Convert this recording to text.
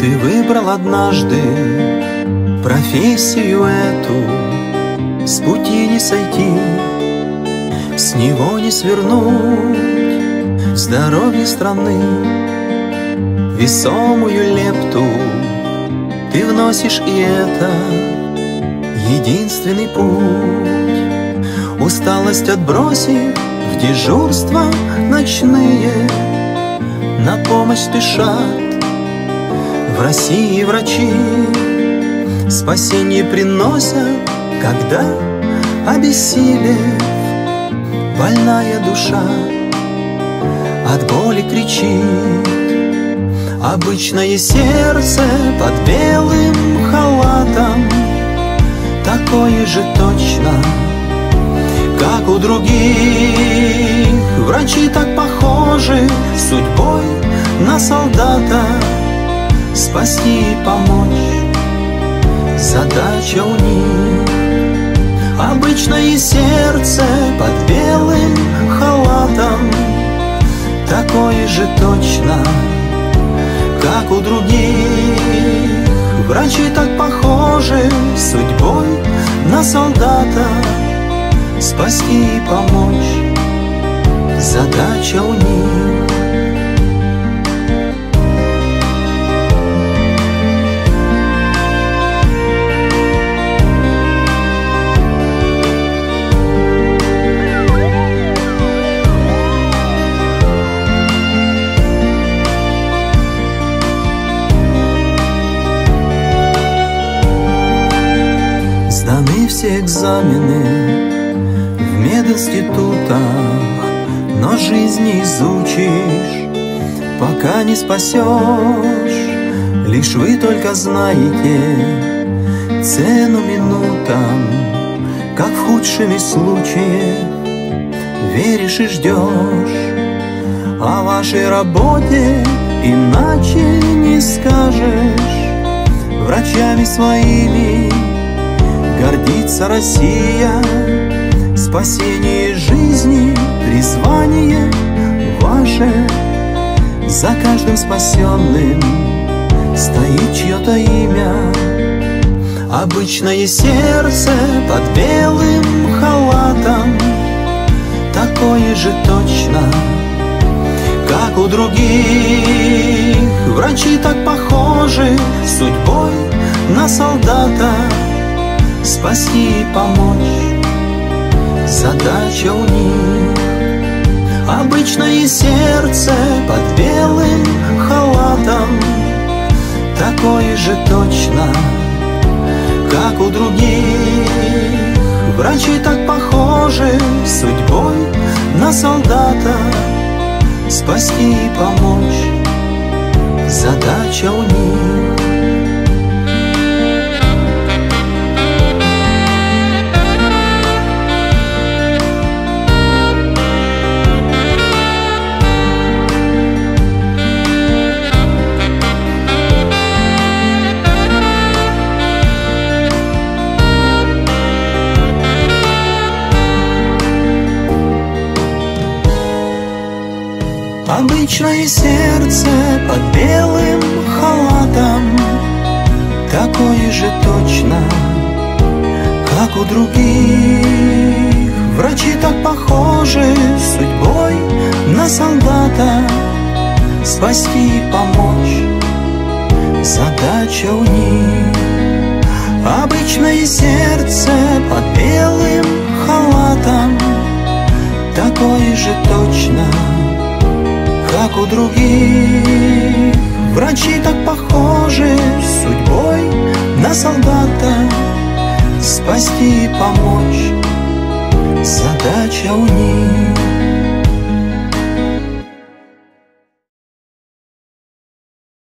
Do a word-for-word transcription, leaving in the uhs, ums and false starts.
Ты выбрал однажды профессию эту, с пути не сойти, с него не свернуть. В здоровье страны весомую лепту ты вносишь, и это единственный путь. Усталость отбросив в дежурства ночные, на помощь спешат в России врачи. Спасение приносят, когда обессилев больная душа от боли кричит. Обычное сердце под белым халатом такое же точно, как у других. Врачи так похожи судьбой на солдата, спасти и помочь задача у них. Обычное сердце под белым халатом такое же точно, как у других. Врачи так похожи судьбой на солдата, спасти и помочь задача у них. Сданы все экзамены в мединститутах, но жизнь не изучишь, пока не спасешь. Лишь вы только знаете цену минутам, как в худшем из случаев веришь и ждешь. О вашей работе иначе не скажешь. Врачами своими гордится Россия. Спасение жизни, призвание ваше. За каждым спасенным стоит чье-то имя. Обычное сердце под белым халатом такое же точно, как у других. Врачи так похожи судьбой на солдата, спасти и помочь задача у них. Обычное сердце под белым халатом такое же точно, как у других. Врачи так похожи судьбой на солдата, спасти и помочь задача у них. Обычное сердце под белым халатом такое же точно, как у других. Врачи так похожи судьбой на солдата, спасти и помочь задача у них. Обычное сердце под белым халатом такое же точно, как у других. Врачи так похожи судьбой на солдата, спасти и помочь задача у них.